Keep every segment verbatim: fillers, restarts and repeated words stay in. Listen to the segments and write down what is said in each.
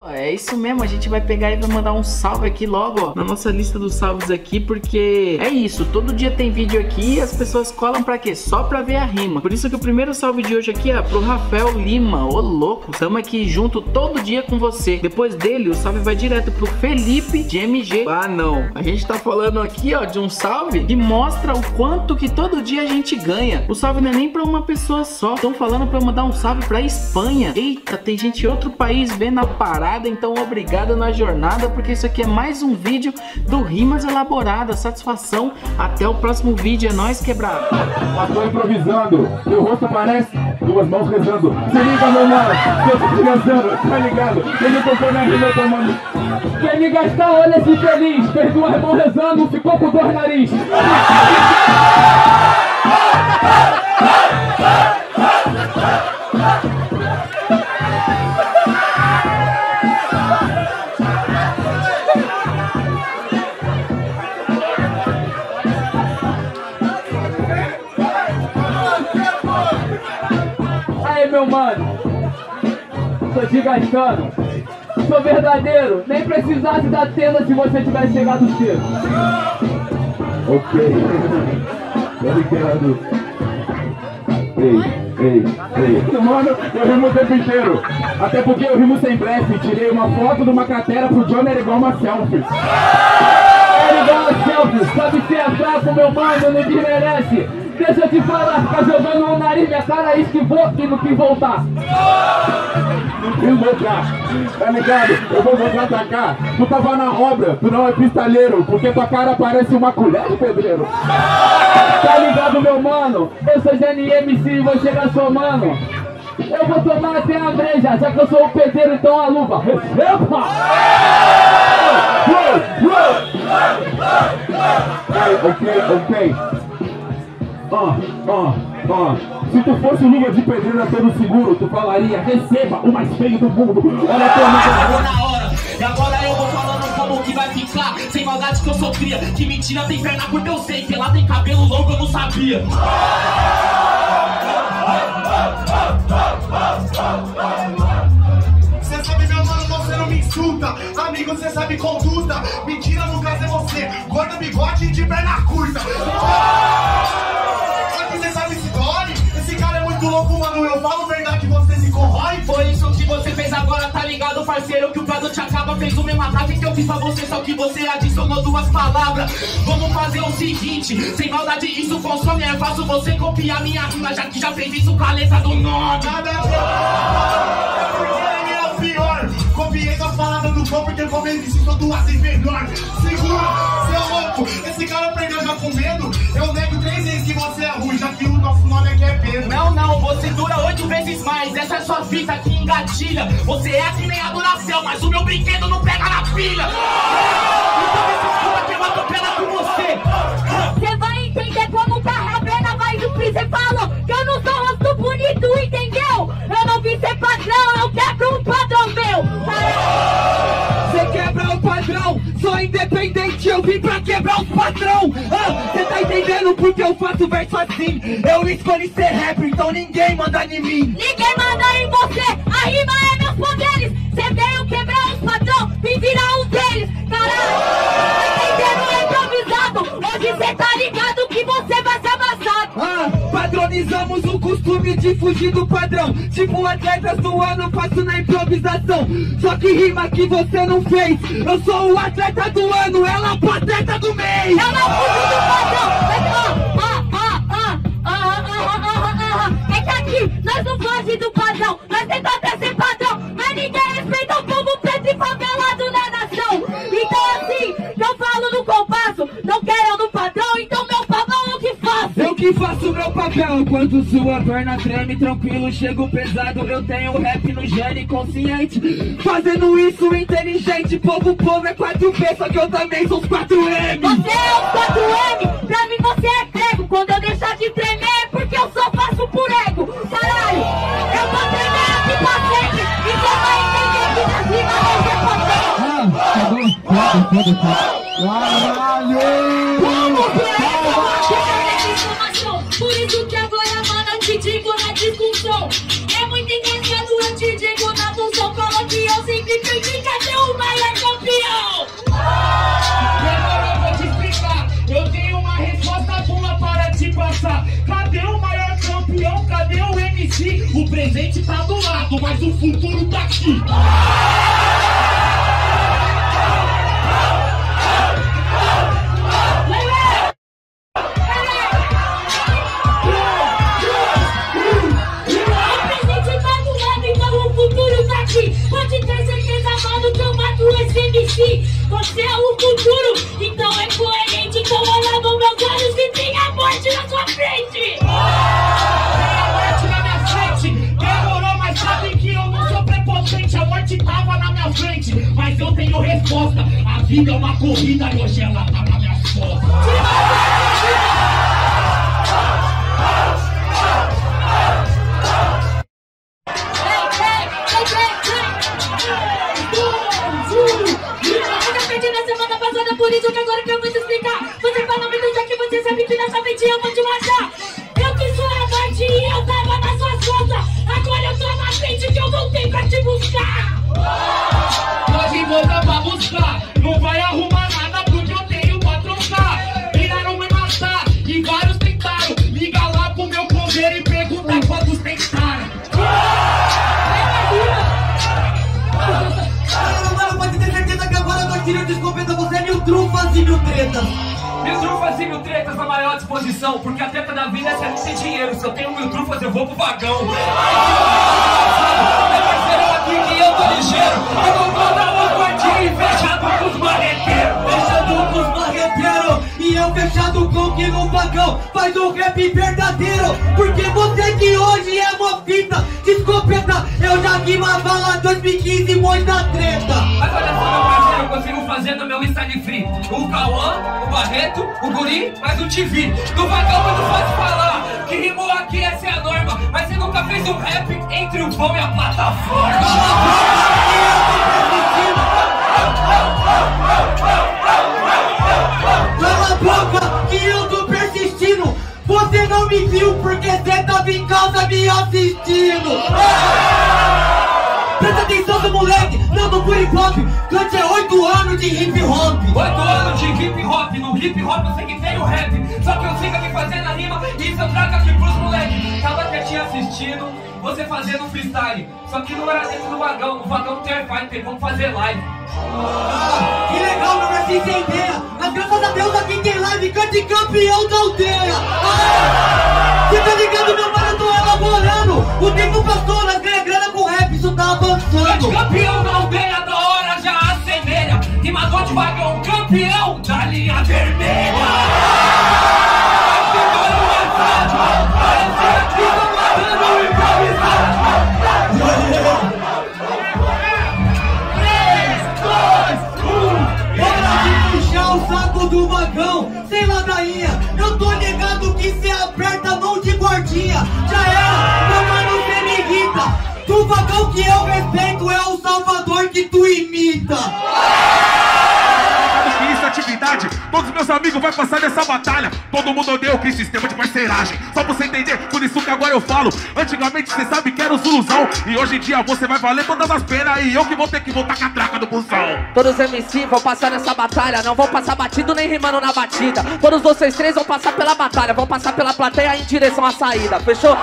É isso mesmo, a gente vai pegar e vai mandar um salve aqui logo, ó, na nossa lista dos salves aqui, porque é isso, todo dia tem vídeo aqui e as pessoas colam pra quê? Só pra ver a rima. Por isso que o primeiro salve de hoje aqui é pro Rafael Lima. Ô louco, estamos aqui junto todo dia com você. Depois dele, o salve vai direto pro Felipe de M G. Ah não, a gente tá falando aqui, ó, de um salve que mostra o quanto que todo dia a gente ganha. O salve não é nem pra uma pessoa só, estão falando pra eu mandar um salve pra Espanha. Eita, tem gente em outro país vendo a parada. Então obrigado na jornada, porque isso aqui é mais um vídeo do Rimas Elaboradas. Satisfação, até o próximo vídeo, é nóis, quebrado. Mas tô improvisando, meu rosto parece duas mãos rezando. Se liga, meu mano, que eu tô criançando, tá ligado? Ele tocou na rima, eu tô mano. Quem me gastar, olha esse feliz, fez duas mãos rezando, ficou com dor no nariz. Meu mano, tô te gastando, sou verdadeiro, nem precisasse da tenda se você tivesse chegado cedo. Ok, obrigado. Ei, ei, ei. Mano, eu rimo o tempo inteiro, até porque eu rimo sem blefe. Tirei uma foto de uma cratera pro Johnny, era igual uma selfie. Era igual uma selfie, sabe ser é fraco, meu mano, não desmerece. Deixa eu te falar, ficar jogando no nariz, minha cara esquivou e não quis voltar. Não quis voltar, tá ligado? Eu vou voltar pra cá. Tu tava na obra, tu não é pistaleiro, porque tua cara parece uma colher de pedreiro. Tá ligado, meu mano? Eu sou G N M C e vou chegar somando. Eu vou tomar até a breja, já que eu sou o pedreiro, então a luva. Receba! Ok, ok. Ó, ó, ó. Se tu fosse luva de pedreiro a todo seguro, tu falaria, receba o mais feio do mundo. Olha a tua amiga. Na hora, e agora eu vou falando como que vai ficar. Sem maldade que eu sou cria, que mentira tem perna curta eu sei, que lá tem cabelo longo eu não sabia. Cê sabe, meu mano, você não me insulta. Amigo, cê sabe conduta. Mentira no caso é você, gorda, bigode e de perna curta. Louco, mano, eu falo verdade, você se corrói. Foi isso que você fez agora, tá ligado, parceiro? Que o prazo te acaba, fez o mesmo ataque que eu fiz pra você, só que você adicionou duas palavras. Vamos fazer o seguinte, sem maldade isso consome, é fácil você copiar minha rima, já que já fez isso com a letra do nome. Nada a ver, porque ele é o pior. Copiei as palavras do pão, porque como ele disse, sou duas vezes melhor. Segura, seu louco, esse cara aprendeu já com medo. Eu nego três vezes que você é ruim, já que o nosso nome aqui é Pedro. Não, não, você dura oito vezes mais, essa é sua fita que engatilha. Você é que nem a Duracell, mas o meu brinquedo não pega na pilha. Então esse puta que eu atropelo com você. Você vai entender como tá rabena, mas o Freezer falou que eu não sou rosto bonito, entendeu? Eu não vim ser padrão, eu quebro um padrão meu. Você quebra o padrão, sou independente, eu vim pra quebrar os padrão. Ah, cê tá entendendo porque eu faço verso assim? Eu escolhi ser rapper, então ninguém manda em mim. Ninguém manda em você, a rima é meus poderes. Cê veio quebrar os padrão, vim virar um deles. Caralho, tá entendendo? É improvisado. Hoje cê tá ligado que você vai ser amassado. Ah, padronizamos o costume de fugir do padrão. Tipo atletas do ano, faço na improvisação. Só que rima que você não fez. Eu sou o atleta do ano, ela é o atleta do mês. Eu não fugi do padrão, mas ó, ó, ó, ó, ó, ó, ó, ó. É que aqui nós não foge do padrão, nós tentamos até ser padrão, mas ninguém respeita o povo preto e favelado na nação. Então assim, eu falo no compasso, não quero no padrão, então meu padrão o que faço? Eu que faço meu papel, enquanto sua perna treme, tranquilo, chego pesado, eu tenho rap no gene consciente. Fazendo isso inteligente, povo, povo é quatro P, só que eu também sou os quatro M. Você é os quatro M, pra mim você é prego, quando eu deixar de tremer é porque eu só faço por ego. Caralho, eu vou tremer aqui pra sempre, e você vai entender que nas rimas eu sou potente. Ah, tá bom, caralho! Como que é informação? Por isso que agora, mano, eu te digo na discussão. É muito engraçado, eu te digo na função. Fala que eu sempre fui O presente tá do lado, mas o futuro tá aqui. Pode ter certeza, mano, que eu mato esse M C. Você é o futuro, então é coerente. Então olha nos meus olhos e tem a morte na sua frente. Tem a morte na minha frente. Demorou, mas sabe que eu não sou prepotente. A morte tava na minha frente, mas eu tenho resposta. A vida é uma corrida e hoje ela tá nas minhas costas. Por isso que agora que eu vou te explicar. Você fala muito, já que você sabe que nessa mente eu vou te matar. Eu que sou a morte e eu tava nas suas costas. Agora eu tô na frente que eu voltei pra te buscar. Pode voltar pra buscar. Não vai arrumar nada porque eu tenho pra trocar. Viraram me matar e vários tentaram. Liga lá pro meu coveiro e pergunta quantos tentaram. Mano, pode ter certeza que agora nós tiramos de escopeta. Você é mil trufas e mil tretas. Mil trufas e mil tretas na maior disposição. Porque a treta da vida é se a gente tem dinheiro. Se eu tenho mil trufas, eu vou pro vagão. É parceiro aqui que eu tô ligeiro. Eu não vou dar uma quartinha fechado com os marreteiros. Fechado com os marreteiros. E eu fechado com que no vagão faz um rap verdadeiro. Porque você de hoje é uma fita de escopeta. Eu já rimava lá dois mil e quinze, muita treta. Mas olha só, meu parceiro, eu consigo fazer no meu Instagram free. O Cauã, o Barreto, o Guri, mas o T V. No vagão eu não posso falar que rimou aqui, essa é a norma. Mas você nunca fez um rap entre o pão e a plataforma. Cala a boca que eu tô persistindo. Você não me viu porque você tava em casa me assistindo. Presta atenção, seu moleque, não do hip hop. Cante é oito anos de hip hop. Oito anos de hip hop, no hip hop eu sei que tem o rap. Só que eu sigo aqui fazendo a rima e isso eu trago aqui pros moleques. Tava quietinho assistindo, você fazendo freestyle. Só que não era dentro do vagão, no vagão do Fair Fighter, vamos fazer live. Ah, que legal, meu Marcinho sem ideia. Mas graças a Deus aqui tem live, cante campeão da aldeia. Ah, você tá ligado, meu mano, eu tô elaborando. O tempo passou, nós ganhamos grana com rap, isso tá avançando. Campeão da aldeia da hora já assemelha. Rimador de vagão, campeão da linha vermelha. Parece aqui, tô matando improvisado. O saco do vagão, sem ladainha. Eu tô ligado que cê aperta a mão de guardinha. Já era, meu mano, cê me irrita. Do vagão que eu respeito é o Salvador que tu imita. Que isso é atividade, todos meus amigos vão passar nessa batalha. Todo mundo odeia o Cris, sistema de parceiragem. Só pra você entender, por isso que agora eu falo. Antigamente você sabe que era o Zuluzão. E hoje em dia você vai valer todas as penas. E eu que vou ter que voltar com a traca do busão. Todos os M C vão passar nessa batalha. Não vão passar batido nem rimando na batida. Todos vocês três vão passar pela batalha. Vão passar pela plateia em direção à saída. Fechou?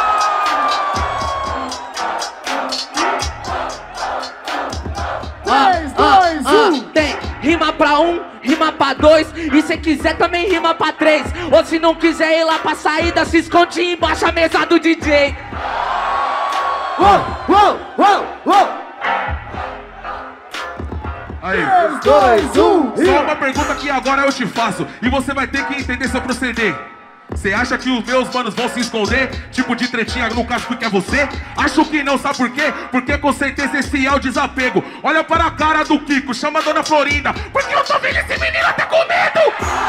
três, dois, um. Tem rima pra um, rima pra dois. E se quiser também rima pra três. Ou se não quiser ir lá pra saída, se esconde embaixo a mesa do D J. Uou, uou, uou, uou. Aí, três, dois, um. Só uma pergunta que agora eu te faço. E você vai ter que entender seu proceder. Você acha que os meus manos vão se esconder? Tipo de tretinha no caso que é você? Acho que não, sabe por quê? Porque com certeza esse é o desapego. Olha para a cara do Kiko, chama a dona Florinda. Porque eu tô vendo esse menino até com medo.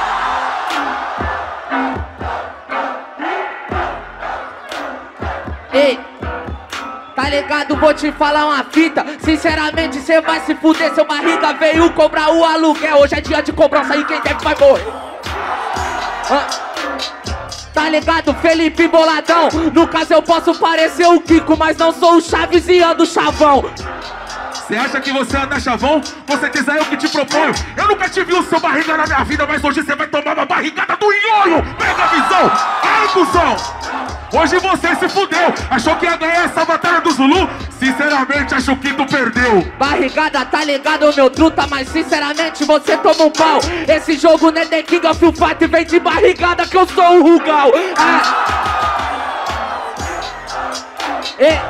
Ei, tá ligado? Vou te falar uma fita. Sinceramente, cê vai se fuder. Seu barriga veio cobrar o aluguel. Hoje é dia de cobrança e quem deve vai morrer. Ah. Tá ligado, Felipe Boladão? No caso eu posso parecer o Kiko, mas não sou o Chaves e ando chavão. Você acha que você anda chavão? Você diz aí o que te proponho. Eu nunca te vi o seu barriga na minha vida, mas hoje você vai tomar uma barrigada do ionho. Pega a visão. Ai, cuzão. Hoje você se fudeu. Achou que ia ganhar essa batalha do Zulu? Sinceramente, acho que tu perdeu. Barrigada, tá ligado, meu truta, mas sinceramente você toma um pau. Esse jogo não é The King of Fight, vem de barrigada que eu sou o Rugal. É. E...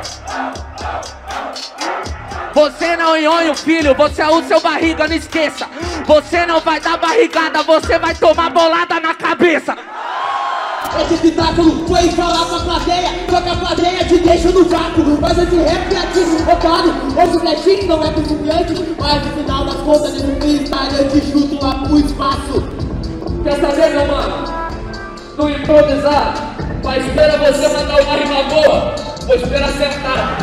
Você não ionho, filho, você é o seu barriga, não esqueça. Você não vai dar barrigada, você vai tomar bolada na cabeça. Esse espetáculo foi falar pra plateia, só que a plateia te deixa no vácuo. Mas esse rap aqui, otário, esse flechinho não é principiante, mas no final das contas nesse freestyle eu te chuto lá pro espaço. Quer saber, meu mano? Tu improvisar, mas espera você mandar uma rima boa, vou esperar sentar.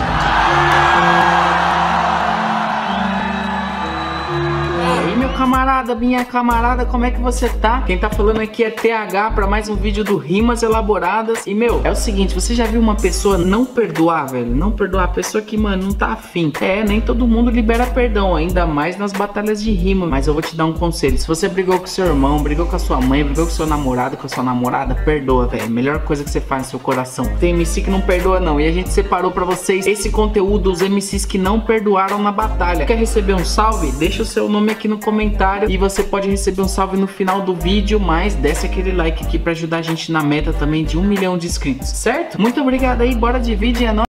Camarada, minha camarada, como é que você tá? Quem tá falando aqui é T H pra mais um vídeo do Rimas Elaboradas. E, meu, é o seguinte, você já viu uma pessoa não perdoar, velho? Não perdoar a pessoa que, mano, não tá afim. É, nem todo mundo libera perdão, ainda mais nas batalhas de rima. Mas eu vou te dar um conselho. Se você brigou com seu irmão, brigou com a sua mãe, brigou com seu namorado, com a sua namorada, perdoa, velho. Melhor coisa que você faz no seu coração. Tem M C que não perdoa, não. E a gente separou pra vocês esse conteúdo dos M Cs que não perdoaram na batalha. Quer receber um salve? Deixa o seu nome aqui no comentário. E você pode receber um salve no final do vídeo, mas desce aquele like aqui pra ajudar a gente na meta também de um milhão de inscritos, certo? Muito obrigado aí, bora de vídeo, é nóis.